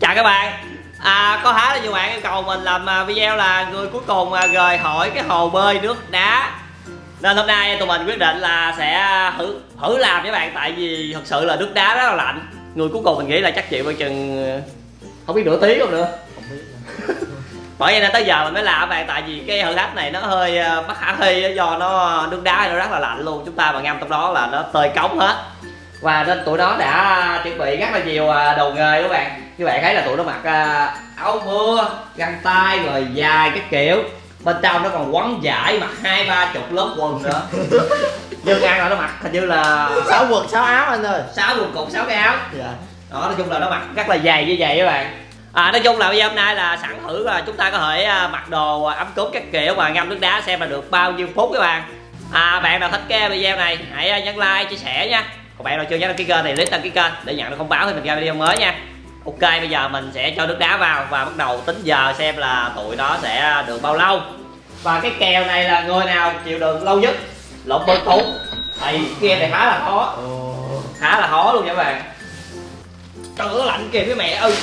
Chào các bạn. Có khá là nhiều bạn yêu cầu mình làm video là người cuối cùng rời khỏi cái hồ bơi nước đá, nên hôm nay tụi mình quyết định là sẽ thử làm với bạn, tại vì thật sự là nước đá rất là lạnh. Người cuối cùng mình nghĩ là chắc chịu bao chừng không biết nửa tiếng không nữa. Bởi vậy nên tới giờ mình mới làm các bạn, tại vì cái thử thách này nó hơi bất khả thi do nó nước đá nó rất là lạnh luôn, chúng ta mà ngâm trong đó là nó tơi cống hết. Và nên tụi nó đã chuẩn bị rất là nhiều đồ nghề các bạn. Các bạn thấy là tụi nó mặc áo mưa, găng tay rồi dài cái kiểu, bên trong nó còn quấn vải, mặc 20-30 lớp quần nữa. Nhưng ăn là nó mặc hình như là 6 quần 6 áo anh ơi, 6 quần cột 6 cái áo. dạ. Đó, nói chung là nó mặc rất là dày như vậy các bạn. Nói chung là video hôm nay là sẵn thử là chúng ta có thể mặc đồ ấm cúng các kiểu và ngâm nước đá xem là được bao nhiêu phút các bạn. Bạn nào thích cái video này hãy nhấn like, chia sẻ nha. Còn bạn nào chưa nhấn đăng ký kênh thì click đăng ký kênh để nhận được thông báo khi mình ra video mới nha. Ok, bây giờ mình sẽ cho nước đá vào và bắt đầu tính giờ xem là tụi nó sẽ được bao lâu. Và cái kèo này là người nào chịu đựng lâu nhất lộn bơi cũ. Tại vì game này khá là khó, khá là khó luôn nha các bạn. Trời ơi, lạnh kìa cái mẹ ơi.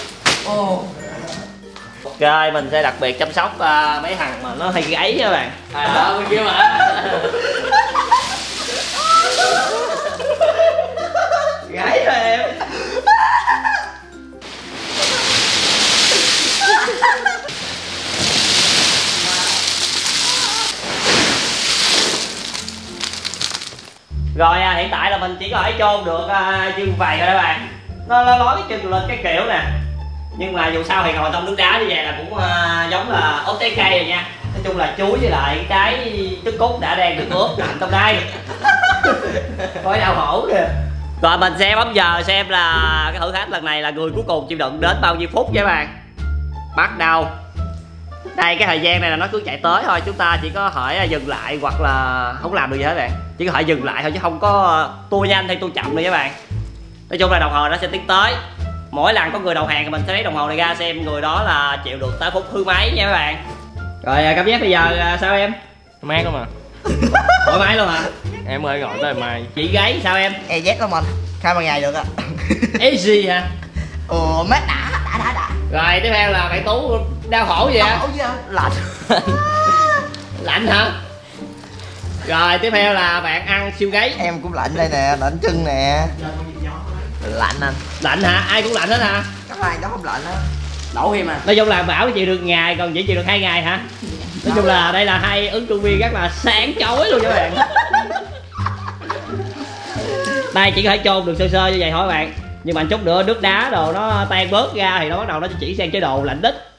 Ok, mình sẽ đặc biệt chăm sóc mấy thằng mà nó hay gáy nha các bạn. Đó, bên kia mà. Gáy rồi em. Rồi hiện tại là mình chỉ có thể chôn được chân vầy thôi các bạn. Nó nói cái chân lên cái kiểu nè. Nhưng mà dù sao thì ngồi trong nước đá như vậy là cũng giống là ốp trái cây rồi nha. Nói chung là chuối với lại cái trứng cút đã đang được ướp lạnh trong đây. Coi đau khổ kìa. Rồi mình sẽ bấm giờ xem là cái thử thách lần này là người cuối cùng chịu đựng đến bao nhiêu phút nha các bạn. Bắt đầu. Đây, cái thời gian này là nó cứ chạy tới thôi, chúng ta chỉ có thể dừng lại hoặc là không làm được gì hết các bạn. Chỉ có thể dừng lại thôi chứ không có tua nhanh hay tua chậm nữa các bạn. Nói chung là đồng hồ nó sẽ tiến tới. Mỗi lần có người đầu hàng thì mình sẽ lấy đồng hồ này ra xem người đó là chịu được tới phút thứ mấy nha các bạn. Rồi cảm giác bây giờ sao em? Mát không à? Thoải mái luôn hả? Em ơi gọi tới mai. Chị gáy sao em? EZ lắm anh, khai bằng ngày được ạ. Easy hả? Mát đã. Rồi tiếp theo là bạn Tú đau khổ vậy? Đau khổ gì anh? Lạnh. Lạnh hả? Rồi tiếp theo là bạn ăn siêu gáy. Em cũng lạnh đây nè, lạnh chân nè. Lạnh anh. Lạnh hả? Ai cũng lạnh hết hả? Các bạn đó không lạnh á. Đổ em à. Nói chung là Bảo chịu được ngày, còn chỉ chịu được 2 ngày hả? Nói chung là đây là hai ứng cử viên rất là sáng chói luôn các bạn. Đây chỉ có thể chôn được sơ sơ như vậy thôi các bạn. Nhưng mà chút nữa nước đá đồ nó tan bớt ra thì nó bắt đầu nó chỉ sang chế độ lạnh tích.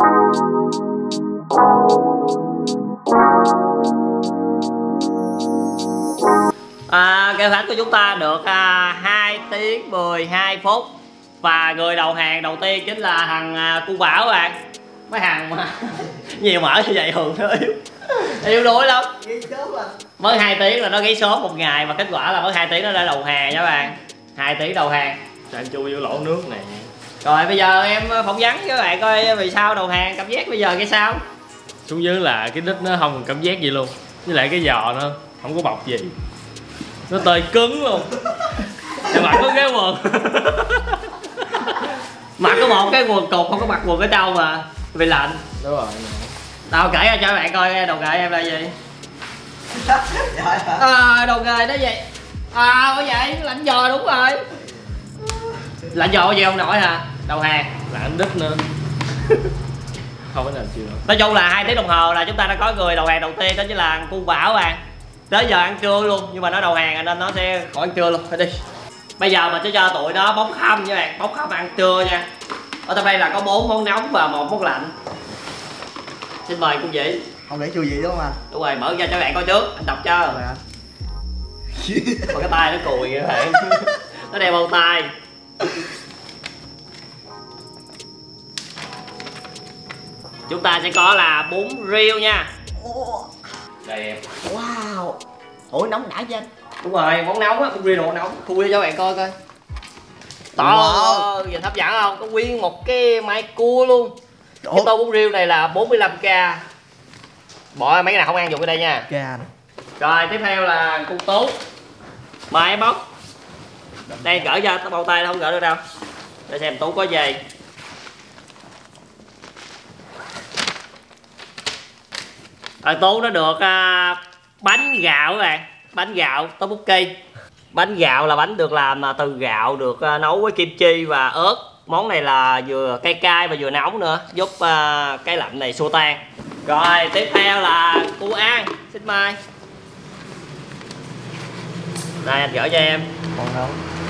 Kế hoạch của chúng ta được 2 tiếng 12 phút. Và người đầu hàng đầu tiên chính là thằng cu Bảo các bạn. Mấy thằng mà nhiều mỡ như vậy thường nó yếu đuối lắm. Mới 2 tiếng là nó gáy sớm một ngày, mà kết quả là mới 2 tiếng nó đã đầu hàng nha các bạn. 2 tiếng đầu hàng. Cho anh chui vô lỗ nước này. Rồi bây giờ em phỏng vấn với các bạn coi vì sao đầu hàng, cảm giác bây giờ cái sao? Xuống dưới là cái đít nó không còn cảm giác gì luôn. Với lại cái giò nó không có bọc gì. Nó tơi cứng luôn. Em mặc có cái quần. Mặc có một cái quần cột, không có mặc quần ở trong mà vì lạnh. Đúng rồi. Tao kể ra cho các bạn coi đầu nghề em là gì. Đầu nghề nó vậy. Có vậy, lạnh giò đúng rồi. Lạnh giò gì không nổi hả? Đầu hàng. Lạnh đít nữa. Không có nào chịu được. Nói chung là 2 tiếng đồng hồ là chúng ta đã có người đầu hàng đầu tiên, đó chính là cu Bảo bạn. Tới giờ ăn trưa luôn, nhưng mà nó đầu hàng nên nó sẽ khỏi ăn trưa luôn. Thôi đi. Bây giờ mình sẽ cho tụi nó bốc khăm nha bạn, bốc khăm ăn trưa nha. Ở trong đây là có 4 món nóng và 1 món lạnh. Xin mời cô Vĩ. Không để chui gì đúng không anh? Đúng rồi, mở ra cho bạn coi trước, anh đọc cho. Rồi anh. Còn cái tay nó cùi kìa các bạn. Nó đeo bao tay. Chúng ta sẽ có là bún riêu nha. Đây em. Wow. Ủa nóng đã chứ anh? Đúng rồi, món nóng á, bún riêu đồ nóng. Khui cho bạn coi coi. To, nhìn hấp dẫn không? Có nguyên một cái mai cua luôn. Cái tô bún riêu này là 45k. Bỏ mấy cái nào không ăn dùng cái đây nha. Gà. Rồi tiếp theo là con Tú. Mời em bóc. Đây gỡ ra bao tay không gỡ được đâu. Để xem Tú có gì. Tú nó được bánh gạo các bạn, bánh gạo tteokbokki. Bánh gạo là bánh được làm từ gạo, được nấu với kim chi và ớt. Món này là vừa cay cay và vừa nóng nữa, giúp cái lạnh này xua tan. Rồi tiếp theo là cua ăn, xin mời. Đây anh gửi cho em. Món nóng.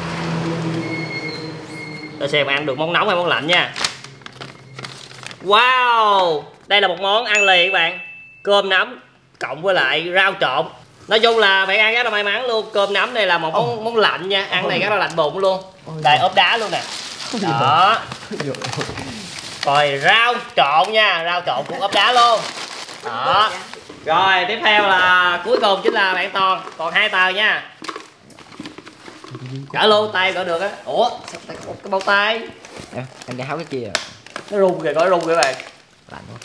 Để xem ăn được món nóng hay món lạnh nha. Wow, đây là một món ăn liền các bạn. Cơm nắm cộng với lại rau trộn. Nói chung là bạn ăn rất là may mắn luôn. Cơm nắm này là một món lạnh nha. Ăn này rất là lạnh bụng luôn. Đây ốp đá luôn nè. Đó. Rồi rau trộn nha. Rau trộn cũng ốp đá luôn. Đó. Rồi tiếp theo là cuối cùng chính là bạn Toàn. Còn 2 tờ nha. Cỡ luôn, tay cỡ được á. Ủa sao tay có cái bao tay? Anh đã háo cái chia. Nó rung kìa, có rung kìa bạn. Lạnh quá.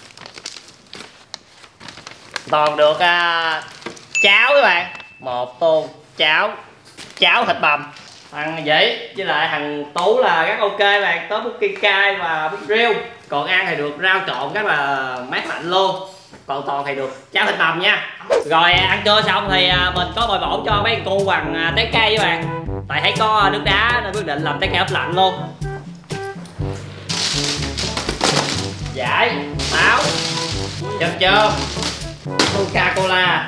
Toàn được cháo các bạn. Một tô cháo thịt bằm. Thằng Dĩ với lại thằng Tú là rất ok bạn. Có bút kia cay và bút riêu. Còn ăn thì được rau trộn rất là mát lạnh luôn. Còn Toàn thì được cháo thịt bằm nha. Rồi ăn trưa xong thì mình có bồi bổ cho mấy cô bằng trái cây các bạn. Tại thấy có nước đá nên quyết định làm trái cây ướp lạnh luôn. Giải, táo, chôm chôm, Coca-Cola.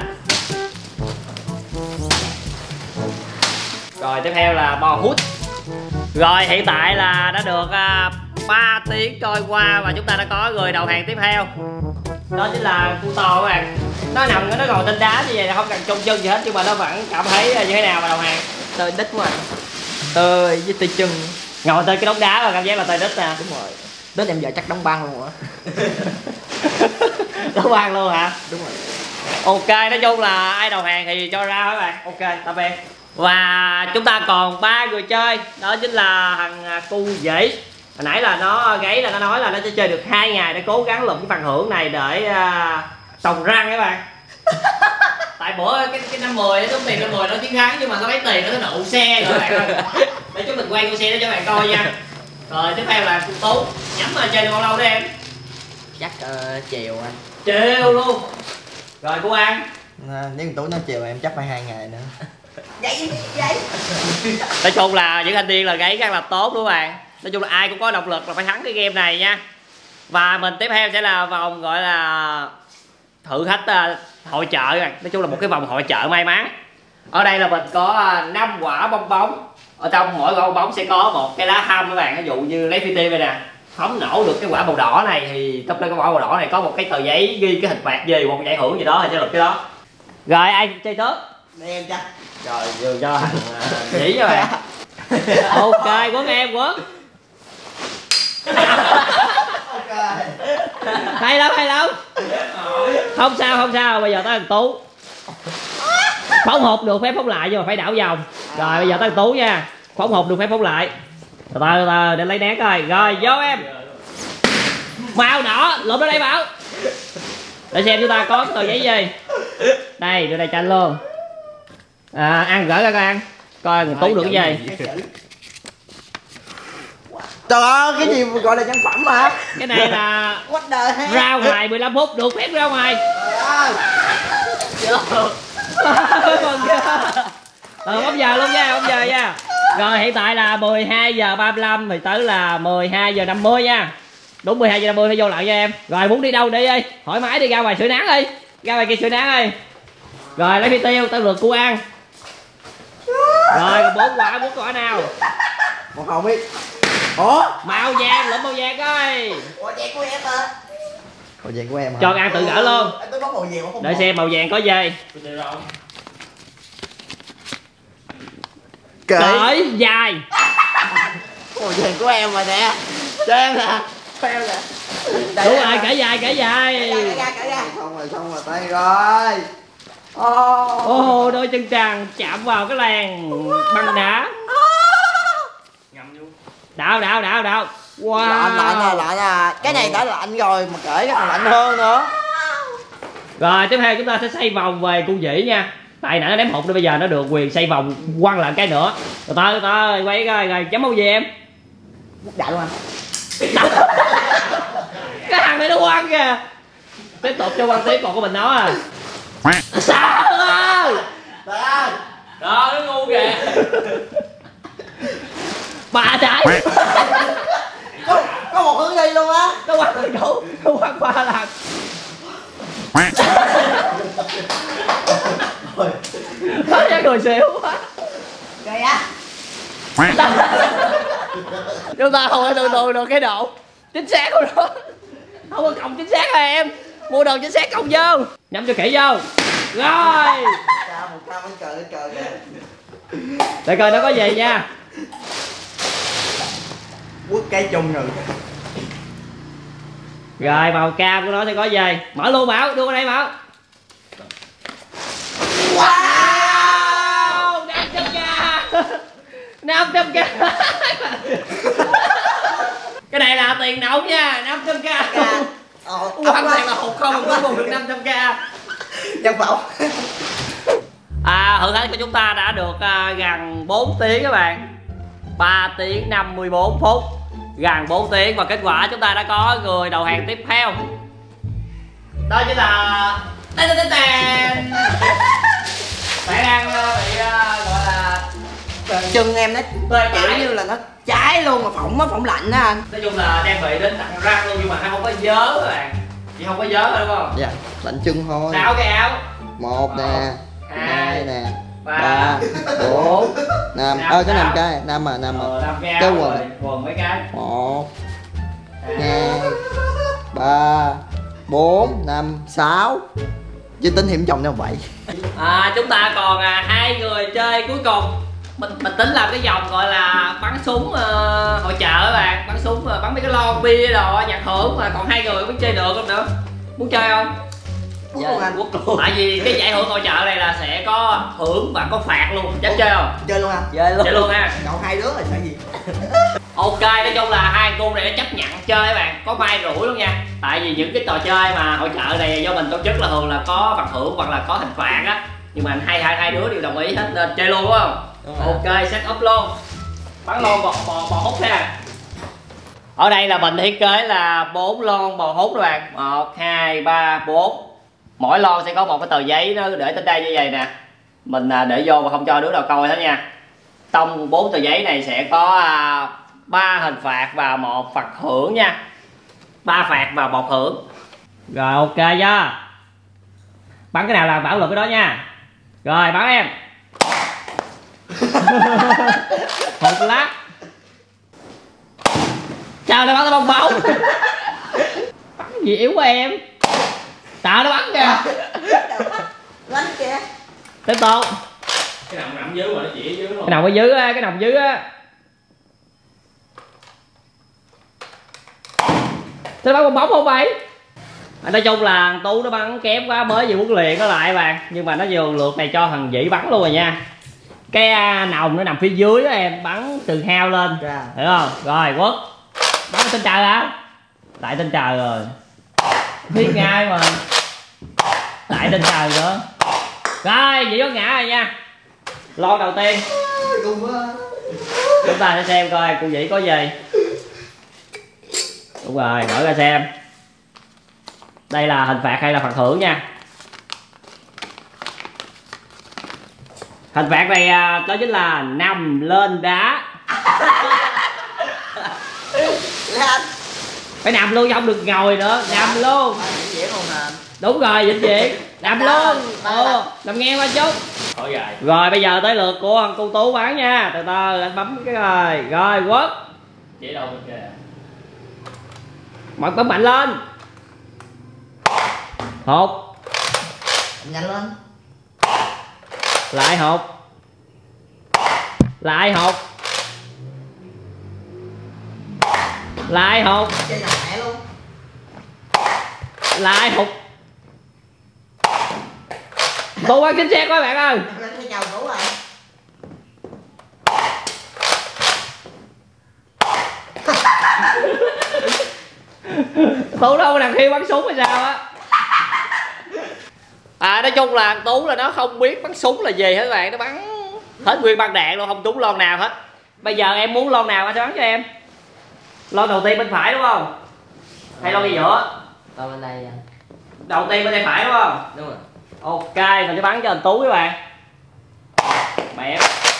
Rồi tiếp theo là bò hút. Rồi hiện tại là đã được 3 tiếng trôi qua và chúng ta đã có người đầu hàng tiếp theo. Đó chính là cu to các bạn. Nó nằm, nó ngồi trên đá như vậy là không cần trông chân gì hết, nhưng mà nó vẫn cảm thấy như thế nào mà đầu hàng. Tơi đít quá. Tơi với tay chân. Ngồi trên cái đống đá và cảm giác là tơi đít nè. Đúng rồi. Đít em giờ chắc đóng băng luôn hả? Đóng băng luôn hả? Đúng rồi. Ok, nói chung là ai đầu hàng thì cho ra các bạn. Ok, tạm biệt. Và chúng ta còn 3 người chơi. Đó chính là thằng Cu Dĩ. Hồi nãy là nó gáy là nó nói là nó sẽ chơi được 2 ngày để cố gắng lụm cái phần thưởng này để trồng răng các bạn. Tại bữa cái năm 10 nó tốn tiền năm 10 nó chiến thắng, nhưng mà nó lấy tiền nó nụ xe rồi các bạn ơi. Để chúng mình quay con xe đó cho các bạn coi nha. Rồi tiếp theo là Tú. Nhắm mà chơi được bao lâu đó em? Chắc chiều anh. Chiều luôn. Rồi cô An. Nếu Tú nói chiều em chắc phải 2 ngày nữa. Vậy. Nói chung là những thanh niên là gáy rất là tốt đúng không bạn? Nói chung là ai cũng có động lực là phải thắng cái game này nha. Và mình tiếp theo sẽ là vòng gọi là thử thách hội chợ. Nói chung là một cái vòng hội chợ may mắn. Ở đây là mình có 5 quả bong bóng. Ở trong mỗi quả bong bóng sẽ có một cái lá hâm các bạn. Ví dụ như lấy phi đây nè, hóng nổ được cái quả màu đỏ này thì trong đây cái quả màu đỏ này có một cái tờ giấy ghi cái hình phạt gì, một giải thưởng gì đó thì sẽ được cái đó. Rồi ai chơi trước? Đây em chắc. Rồi vừa cho thằng Dĩ các bạn. Ok quấn em quấn. Hay lắm. Không sao, bây giờ tới thằng Tú. Phóng hộp được phép phóng lại nhưng mà phải đảo vòng. Rồi bây giờ tới thằng Tú nha. Phóng hộp được phép phóng lại. Từ từ để lấy nét coi. Rồi vô em. Màu đỏ lụm ra đây Bảo. Để xem chúng ta có cái tờ giấy gì. Đây đưa đây cho anh luôn. Ăn gửi ra coi ăn. Coi người Tú được cái gì. Trời ơi, cái gì gọi là nhân phẩm mà. Cái này là rau ngoài 15 phút, được phép ra ngoài. Bấm giờ luôn nha, bấm giờ nha. Rồi hiện tại là 12 giờ 35 thì tới là 12 giờ 50 nha. Đúng 12 giờ 50 phải vô lại cho em. Rồi muốn đi đâu đi đi, thoải mái đi ra ngoài sưởi nắng đi. Ra ngoài kia sưởi nắng đi. Rồi lấy phi tiêu, tao lượt cua ăn. Rồi còn 4 quả nào? Một không biết. Ủa? Màu vàng, lụm màu vàng coi. Màu vàng của em hả? Màu vàng của em hả? Cho ăn tự gỡ luôn. Tôi có màu vàng không? Để xem màu vàng có gì. Cởi dài. Màu vàng của em mà nè. Cho em nè. Cho em nè. Đúng rồi, cởi dài. Cởi ra. Xong rồi tay rồi. Ô, đôi chân trần chạm vào cái làn băng đá. Đảo. Wow. Lạnh à. Cái này đã lạnh rồi mà cởi cái còn lạnh hơn nữa. Rồi tiếp theo chúng ta sẽ xoay vòng về Cu Dĩ nha. Tại nãy nó đếm hụt nên bây giờ nó được quyền xoay vòng quăng lại cái nữa. Từ từ quay coi rồi chấm màu gì em? Đại luôn anh. Cái thằng này nó quăng kìa. Tiếp tục cho quan tiếp còn của mình nó à. Sao ơi. Trời ơi. Đó, nó ngu kìa. Ba trái. Có một hướng đi luôn á. Nó quăng đủ, nó quăng 3 lần. Nó ra người xỉu quá. Kìa á. Chúng ta không thể tưởng tượng được cái độ chính xác của nó. Không có cộng chính xác rồi em. Mua đồ chính xác cộng vô. Nhắm cho kỹ vô. Rồi. Cao 100 bánh cờ lên cờ kìa. Để coi nó có gì nha. Quất cây chung rồi. Rồi màu cam của nó sẽ có gì? Mở luôn Bảo, đưa qua đây Bảo. Wow, 500k. 500k. Cái này là tiền nóng nha, 500k. Quan trọng là hụt không có được 500k. Nhân phẫu. Thử thách của chúng ta đã được gần 4 tiếng các bạn. 3 tiếng 54 phút. Gần 4 tiếng và kết quả chúng ta đã có người đầu hàng tiếp theo. Đó chính là bạn đang bị gọi là Chân em nó kiểu như là nó cháy luôn mà phỏng lạnh đó anh. nói chung là đang bị đến tận răng luôn nhưng mà không có dớ các bạn. Chị không có dớ rồi đúng không? Dạ, lạnh chân thôi. 6 cái áo. 1 nè, 2 nè, 3, 4, 5. Cái 5 cái, 5 mà, 5 mà. 5 cái Cái áo quần. rồi, quần mấy cái. 1, 2, 3, 4, 5, 6. Chứ tính hiểm chồng đâu vậy. Chúng ta còn 2 người chơi cuối cùng. Mình tính làm cái vòng gọi là bắn súng hội chợ các bạn, bắn súng bắn mấy cái lon bia đồ nhạc hưởng mà còn 2 người mới chơi được không nữa. Muốn chơi không? Quất luôn anh. Quất luôn. Tại vì cái giải thưởng hội chợ này là sẽ có thưởng và có phạt luôn. Dám chơi không? Chơi luôn anh. Chơi luôn ha. Cậu 2 đứa rồi sợ gì. Ok, nói chung là 2 cô này đã chấp nhận chơi các bạn, có may rủi luôn nha. Tại vì những cái trò chơi mà hội chợ này do mình tổ chức là thường là có phần thưởng hoặc là có hình phạt á. Nhưng mà hai đứa đều đồng ý hết nên chơi luôn đúng không? Ok, set up luôn. Bắn lon bò hút ha. Ở đây là mình thiết kế là 4 lon bò hút các bạn. 1, 2, 3, 4. Mỗi lon sẽ có một cái tờ giấy nó để trên đây như vậy nè. Mình để vô mà không cho đứa nào coi hết nha. Trong 4 tờ giấy này sẽ có 3 hình phạt và 1 phạt thưởng nha. 3 phạt và 1 thưởng. Rồi ok chưa? Bắn cái nào là bảo luận cái đó nha. Rồi bắn em. Một lát. Sao nó bắn cái bong bóng? Bắn gì yếu quá em. Tạo nó bắn kìa. Bắn kìa. Tiếp tục. Cái nào nằm dưới mà nó chỉ dưới luôn. Cái nào ở dưới á, cái nào dưới á. Thế nó bắn bong bóng không vậy? Nói chung là Tú nó bắn kém quá mới về huấn luyện nó lại bạn. Nhưng mà nó vừa lượt này cho thằng Vĩ bắn luôn rồi nha. Cái nòng nó nằm phía dưới đó em, bắn từ hao lên. Hiểu không? Rồi quất. Bắn trên trời hả? Tại trên trời rồi. Biết ngay mà. Tại trên trời nữa. Rồi, Vĩ có ngã rồi nha. Lon đầu tiên. Chúng ta sẽ xem coi cô Vĩ có gì. Đúng rồi, mở ra xem. Đây là hình phạt hay là phạt thưởng nha. Hình phạt này đó chính là nằm lên đá. Phải nằm luôn chứ không được ngồi nữa. Nằm luôn. Đúng rồi, vĩnh viễn. Nằm luôn. Nằm nghe qua chút. Rồi bây giờ tới lượt của cô Tú bắn nha. Từ từ anh bấm cái rồi. Rồi quất. Chỉ đâu bên kìa. Bấm mạnh lên. Hột. Nhanh lên. Lại hột. Lại hột. Lại hột. Chơi nhà mẹ luôn. Lại hột. Tú bắn chính xác quá bạn ơi. Lên cái chào Tú rồi. Tú đâu làm khi bắn súng hay sao á. Nói chung là Tú là nó không biết bắn súng là gì hết các bạn. Nó bắn hết nguyên băng đạn luôn, không trúng lon nào hết. Bây giờ em muốn lon nào anh sẽ bắn cho em. Lon đầu tiên bên phải đúng không? Hay lon đi giữa? Lon bên đây. Đầu tiên bên tay phải đúng không? Đúng rồi. Ok, mình sẽ bắn cho anh Tú các bạn. Bẹp.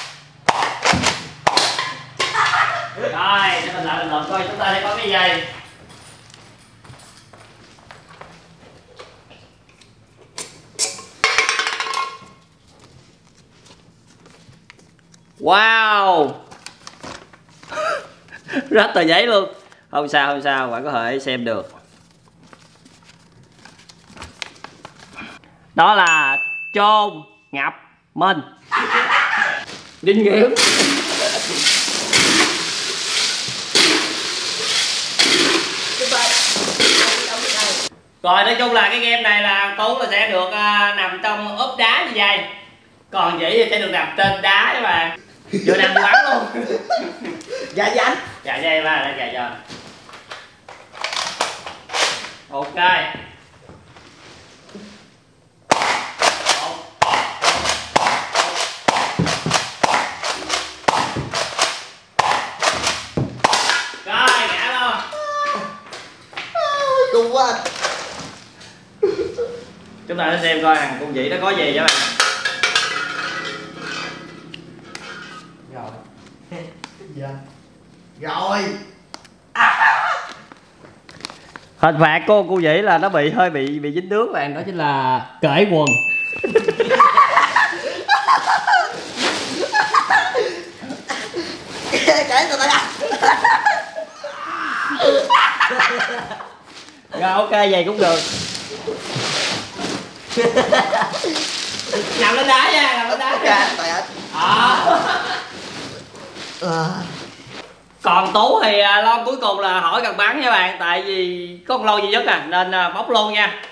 Rồi, để mình lại lần lượt coi chúng ta sẽ có cái gì. Wow. Rất tờ giấy luôn. Không sao, bạn có thể xem được. Đó là chôn ngập mình. Đinh Nghiễm. Rồi nói chung là cái game này là Tú là sẽ được nằm trong ốp đá như vậy. Còn Vĩ thì sẽ được nằm trên đá các bạn. Vừa nằm bắn luôn. Dạ anh. Dạ dây ba đã chạy cho. Ok. Rồi ngã luôn. Cung quá anh. Chúng ta sẽ xem coi thằng con Vĩ nó có gì các bạn. Rồi. Dạ. Rồi. Hình phạt cô Vĩ là nó hơi bị dính nước các bạn, đó chính là cởi quần. Cái tao đã. Rồi ok vậy cũng được. Nằm lên đá nha, nằm lên đá nha. Còn Tú thì lon cuối cùng là hỏi cần bắn nha bạn, tại vì có con lon duy nhất à nên bóc luôn nha.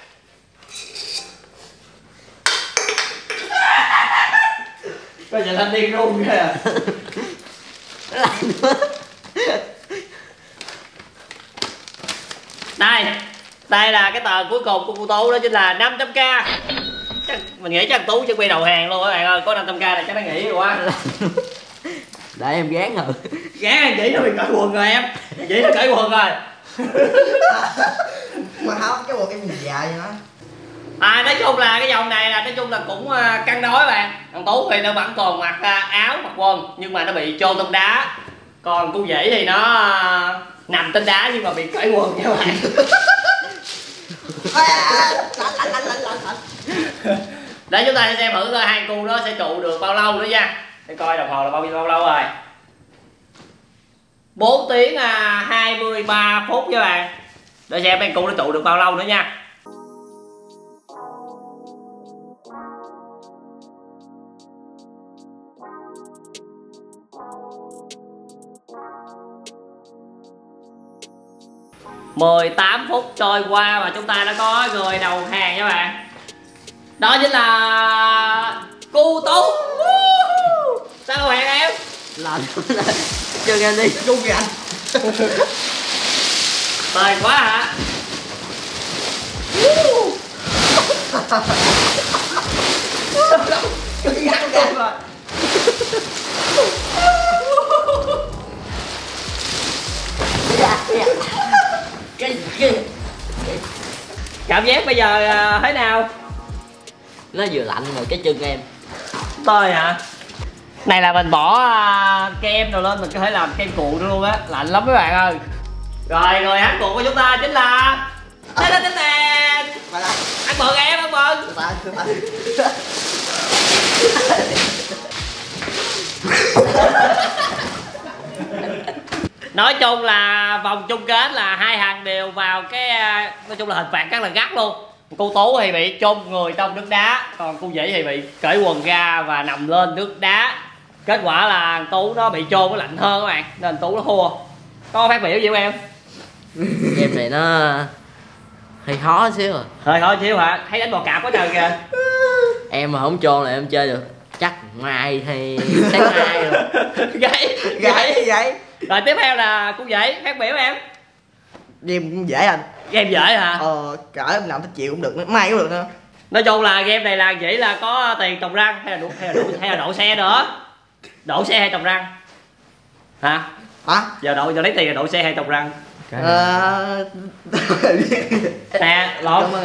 Có giờ thanh niên run kìa. Đây là cái tờ cuối cùng của cô Tú, đó chính là 500k. Mình nghĩ chắc Tú chuẩn bị đầu hàng luôn các bạn ơi, có 500k này chắc nó nghỉ rồi quá. Để em gán rồi. Gán anh Vĩ nó bị cởi quần rồi em. Vĩ nó cởi quần rồi. Mà không, cái quần em nhìn dài vậy đó. Nói chung là cái vòng này là nói chung là cũng cân đối bạn. Thằng Tú thì nó vẫn còn mặc áo mặc quần nhưng mà nó bị chôn trong đá. Còn cô Vĩ thì nó nằm trên đá nhưng mà bị cởi quần nha bạn. Để chúng ta sẽ xem thử coi hai cu đó sẽ trụ được bao lâu nữa nha. Để coi đồng hồ là bao lâu rồi. 4 tiếng 23 phút các bạn. Để xem hai cu nó trụ được bao lâu nữa nha. ...18 phút trôi qua mà chúng ta đã có người đầu hàng các bạn. Đó chính là... Cu Tú. Sao đầu hàng em? Lạnh. Chơi game đi. Cung kìa anh. Tời quá hả? Gắn game rồi. Cảm giác bây giờ thế nào? Nó vừa lạnh rồi cái chân em. Tơi hả? Này là mình bỏ kem rồi lên, mình có thể làm kem cuộn luôn á, lạnh lắm các bạn ơi. Rồi người hát cuộn của chúng ta chính là ăn mừng em, ăn mừng. Nói chung là vòng chung kết là hai thằng đều vào cái nói chung là hình phạt rất là gắt luôn. Cô Tú thì bị chôn người trong nước đá, còn cô Vĩ thì bị cởi quần ra và nằm lên nước đá. Kết quả là Tú nó bị chôn, nó lạnh hơn các bạn, nên Tú nó thua. Có phát biểu gì không em? Game này nó hơi khó xíu rồi. Hơi khó xíu hả? Thấy đánh bò cạp quá trời kìa. Em mà không chôn là em chơi được chắc mai hay sáng mai rồi. Gãy. Rồi tiếp theo là cô Vĩ, phát biểu em. Game cũng dễ anh. Game dễ hả? Cỡ em làm tới chiều cũng được, mai cũng được nữa. Nói chung là game này là chỉ là có tiền trồng răng hay là đổ xe nữa. Đổ xe hay trồng răng? Hả? Giờ lấy tiền là đổ xe hay trồng răng? Nè, lộn.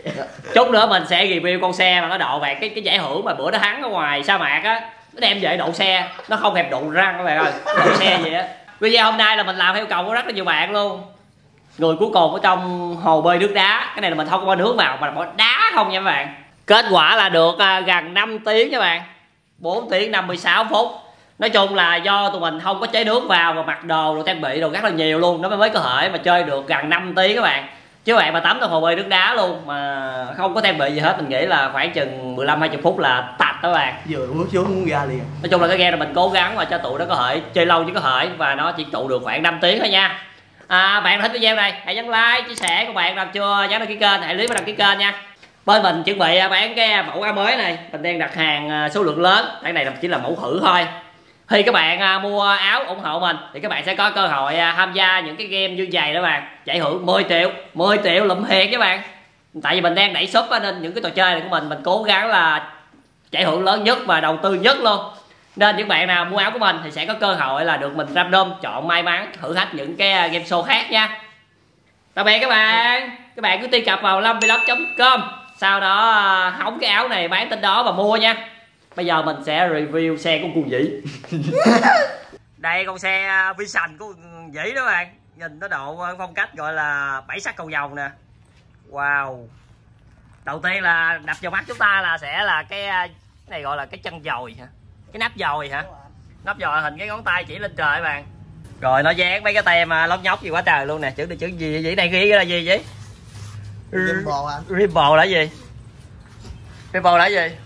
Chút nữa mình sẽ review con xe mà nó độ về cái giải thưởng mà bữa nó thắng ở ngoài sa mạc á, nó đem về độ xe, nó không hề độ răng các bạn ơi, độ xe vậy á. Video hôm nay là mình làm theo cầu của rất là nhiều bạn luôn. Người cuối cùng ở trong hồ bơi nước đá, cái này là mình không có bỏ nước vào mà bỏ đá không nha các bạn. Kết quả là được gần 5 tiếng các bạn, 4 tiếng 56 phút. Nói chung là do tụi mình không có chế nước vào và mặc đồ rồi trang bị đồ rất là nhiều luôn, nó mới có thể mà chơi được gần 5 tiếng các bạn. Chứ các bạn mà tắm trong hồ bơi nước đá luôn mà không có trang bị gì hết, mình nghĩ là khoảng chừng 15-20 phút là tạch các bạn. Vừa bước xuống muốn ra liền. Nói chung là cái game này mình cố gắng mà cho tụi nó có thể chơi lâu chứ có thể, và nó chỉ trụ được khoảng 5 tiếng thôi nha. Bạn thích video này hãy nhấn like, chia sẻ, các bạn nào chưa nhấn đăng ký kênh hãy click vào đăng ký kênh nha. Bên mình chuẩn bị bán cái mẫu áo mới này, mình đang đặt hàng số lượng lớn, cái này chỉ là mẫu thử thôi. Khi các bạn mua áo ủng hộ mình thì các bạn sẽ có cơ hội tham gia những cái game như vậy đó bạn, giải thưởng 10 triệu lụm thiệt các bạn. Tại vì mình đang đẩy shop nên những cái trò chơi này của mình cố gắng là giải thưởng lớn nhất và đầu tư nhất luôn. Nên những bạn nào mua áo của mình thì sẽ có cơ hội là được mình random chọn may mắn thử thách những cái game show khác nha. Tạm biệt các bạn cứ truy cập vào LamVlog.com, sau đó hóng cái áo này bán tên đó và mua nha. Bây giờ mình sẽ review xe của cô Vĩ. Đây con xe Vision của Vĩ đó bạn, nhìn nó độ phong cách gọi là 7 sắc cầu vồng nè. Wow. Đầu tiên là đập vào mắt chúng ta là sẽ là cái này gọi là cái chân dồi hả? Cái nắp dồi hả? Nắp dồi hình cái ngón tay chỉ lên trời các bạn. Rồi nó dán mấy cái tem lóc nhóc gì quá trời luôn nè, chữ gì vậy này, ghi là gì vậy? Rimbo là gì? Rimbo là gì?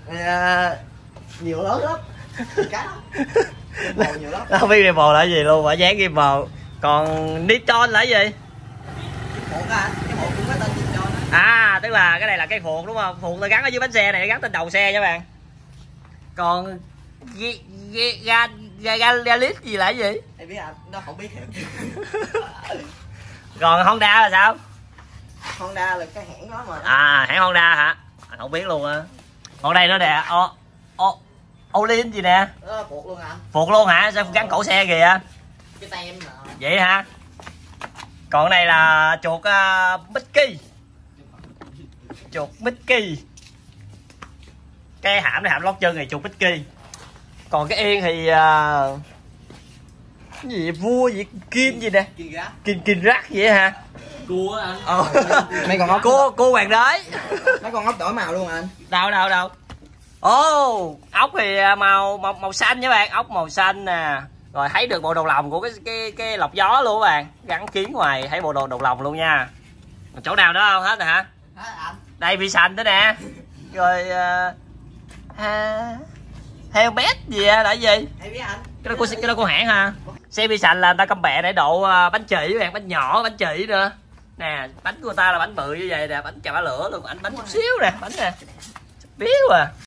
Nhiều lớn lắm. Nhiều lắm. Không biết Rimbo là gì luôn, phải dán Rimbo. Còn Niton là gì? Tức là cái này là cái phuộc đúng không? Phuộc là gắn ở dưới bánh xe này, gắn trên đầu xe nha bạn. Còn Galit gì là cái gì? Em biết anh, nó không biết thiệt. Còn Honda là sao? Honda là cái hãng đó mà. Hãng Honda hả? Anh không biết luôn á. Còn đây nó nè, Olin gì nè? Phuộc luôn anh. Phuộc luôn hả? Sao gắn cổ xe kìa? Cái tem mà. Vậy hả? Còn này là chuột Mickey. Chuột Mickey. Cái hãm này, hãm lót chân này chuột Mickey. Còn cái yên thì cái gì vua gì kim gì nè, kim rắc vậy hả? Cua anh. Mấy con ốc. Cua hoàng đế. Mấy con ốc đổi màu luôn anh. Đâu. Ốc thì màu xanh nha bạn, ốc màu xanh nè. Rồi thấy được bộ đầu lòng của cái lọc gió luôn các bạn, gắn kiến ngoài thấy bộ đồ đầu lòng luôn nha. Còn chỗ nào đó không hết rồi hả? Hết anh. Đây Vision đó nè. Rồi helmet gì là gì? Em biết anh. Cái đó của hãng ha. Xe Vision là người ta căm bẹ để độ bánh chỉ bạn, bánh nhỏ bánh chỉ nữa. Nè, bánh của ta là bánh bự như vậy nè, bánh chà bá lửa luôn, bánh chút xíu nè, bánh nè. Biết à.